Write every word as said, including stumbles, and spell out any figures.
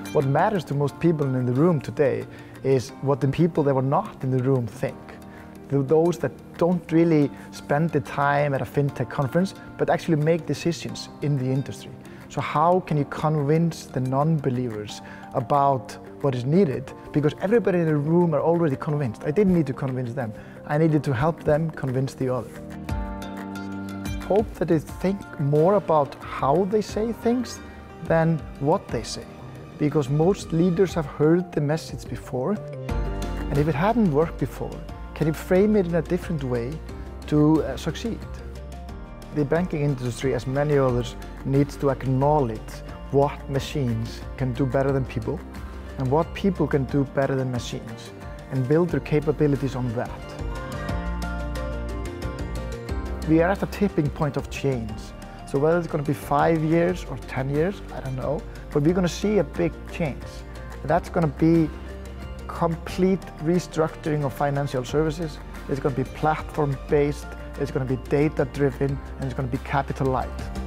What matters to most people in the room today is what the people that were not in the room think. Those that don't really spend the time at a fintech conference, but actually make decisions in the industry. So how can you convince the non-believers about what is needed? Because everybody in the room are already convinced. I didn't need to convince them. I needed to help them convince the other. Hope that they think more about how they say things than what they say. Because most leaders have heard the message before. And if it hadn't worked before, can you frame it in a different way to uh, succeed? The banking industry, as many others, needs to acknowledge what machines can do better than people and what people can do better than machines, and build their capabilities on that. We are at a tipping point of change. So whether it's going to be five years or ten years, I don't know, but we're going to see a big change. That's going to be complete restructuring of financial services. It's going to be platform-based, it's going to be data-driven, and it's going to be capital light.